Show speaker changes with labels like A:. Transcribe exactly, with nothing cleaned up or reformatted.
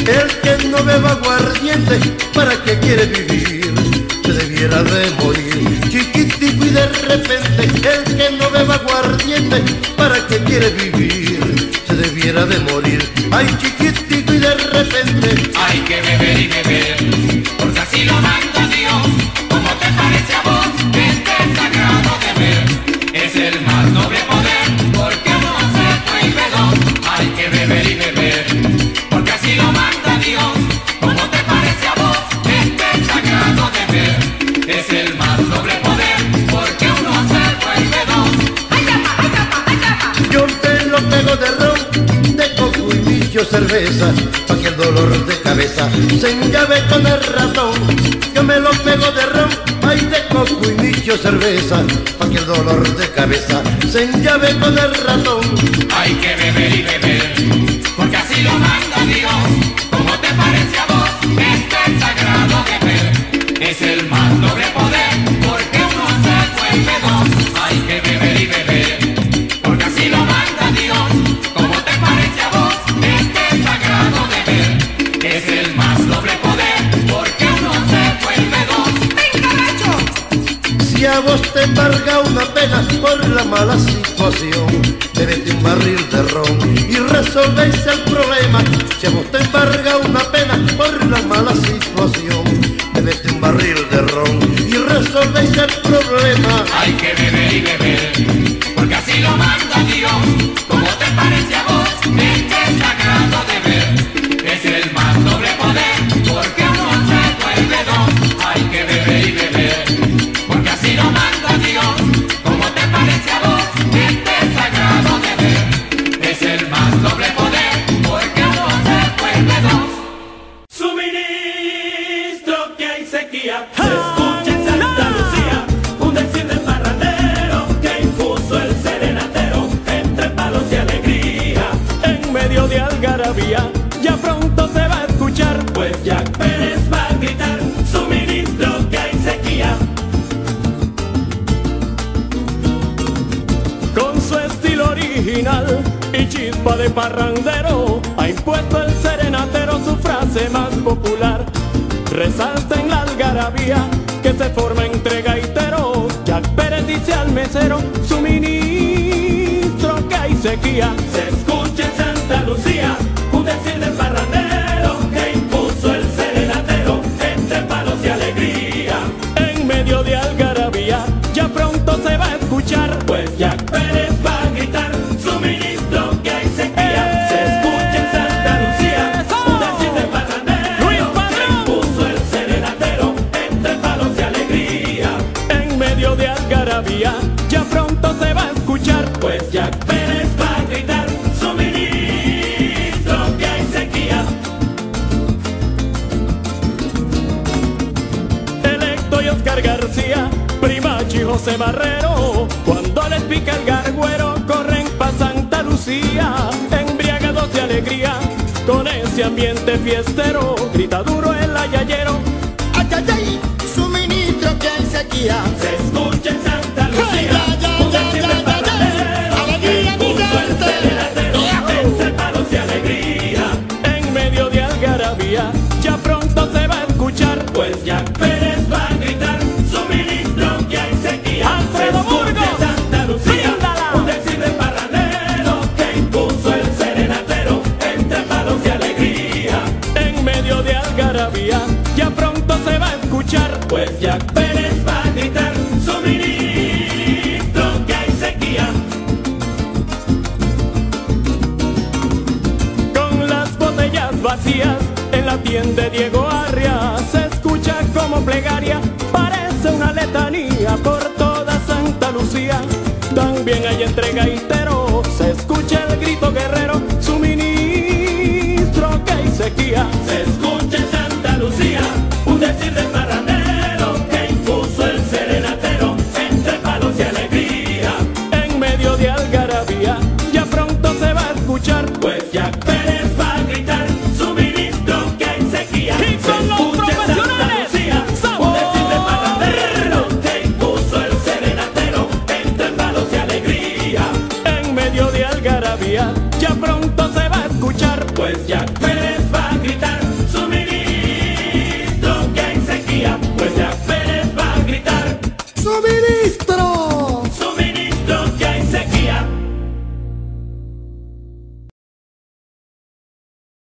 A: El que no beba aguardiente, ¿para qué quiere vivir? Se debiera de morir, chiquitico y de repente. El que no beba aguardiente, ¿para qué quiere vivir? Se debiera de morir, ay chiquitico y de repente.
B: Hay que beber y beber, porque así lo manda Dios. ¿Cómo te parece a vos este sagrado deber? Es el más noble poder, porque uno se prohíbe dos. Hay que beber y beber, porque así lo manda Dios. ¿Cómo te parece a vos este sagrado deber? Es el más noble poder, porque uno se prohíbe dos. ¡Ay, llama, ay, llama, ay, llama!
A: Yo te lo pego de ron, de coco y micho cerveza, pa' que el dolor de cabeza se enllave con el ratón. Yo me lo pego de ron, ay, de coco y micho cerveza, pa' que el dolor de cabeza se enllave con el ratón.
B: Hay que beber y beber, porque así lo manda Dios. ¿Cómo te parece a vos este sagrado deber? Es el más noble poder, porque uno se vuelve dos. Hay que beber y beber, porque así lo manda Dios. ¿Cómo te parece a vos este sagrado deber? Es el más noble poder, porque uno se vuelve dos. ¡Venga, macho!
A: Si a vos te embarga una pena por la mala situación, bébete un barril de ron y resolvéis el problema. Si a vos te embarga una pena por la mala situación, bébete un barril de ron y resolvéis el problema.
B: Hay que beber y beber, porque así lo manda Dios. ¿Cómo te parece a vos este sagrado deber? Es el más noble poder, porque uno se vuelve dos. Hay que beber y beber, porque así lo manda Dios. ¿Cómo te parece a vos este sagrado deber? Es el más noble poder, porque uno se vuelve dos.
C: Suministro que hay sequía, se escucha en Santa Lucía, un decir de parrandero que impuso el serenatero entre palos y alegría. En medio de algarabía, ya pronto se va a escuchar, pues Jack Pérez va a gritar, suministro que hay sequía. Con su estilo original y chispa de parrandero, ha impuesto el serenatero su frase más popular. Resalta en la algarabía que se forma entre gaiteros. Jack Pérez dice al mesero, suministro que hay sequía. Se escucha en Santa Lucía, un decir de parrandero que impuso el serenatero entre palos y alegría. En medio de algarabía, ya pronto se va a escuchar, pues Jack Pérez va a gritar, suministro que hay sequía. Se escucha en Santa Lucía, un decir de parrandero que impuso el serenatero entre palos y alegría. En medio de algarabía, ya pronto se va a escuchar, pues Jack Pérez va a gritar, suministro que hay sequía. Electo y Oscar García, Primachi y José Barrero, cuando les pica el garguero corren pa' Santa Lucía, embriagados de alegría, con ese ambiente fiestero, grita duro el ayayero,
D: Ay, ay, ay, suministro que hay sequía.
C: se escucha en Santa Lucía,
D: Ay, ay,
C: un
D: ay,
C: decir
D: ay,
C: de
D: ay,
C: parrandero
D: ay,
C: que
D: alegría,
C: impuso el
D: mi gente.
C: serenatero entre palos y alegría. En medio de algarabía, ya pronto se va a escuchar, pues Jack Pérez va a gritar, suministro que hay sequía.
E: Alfredo
C: Se escucha en
E: Burgos,
C: Santa Lucía,
E: bríndala.
C: un decir de parrandero que impuso el serenatero entre palos y alegría. En medio de algarabía, ya pronto se va a escuchar, pues Jack Pérez va a gritar, suministro que hay sequía. Con las botellas vacías en la tienda de Diego Arria, se escucha como plegaria, parece una letanía por toda Santa Lucía. También hay entre gaiteros, se escucha el grito guerrero, suministro que hay sequía. Se escucha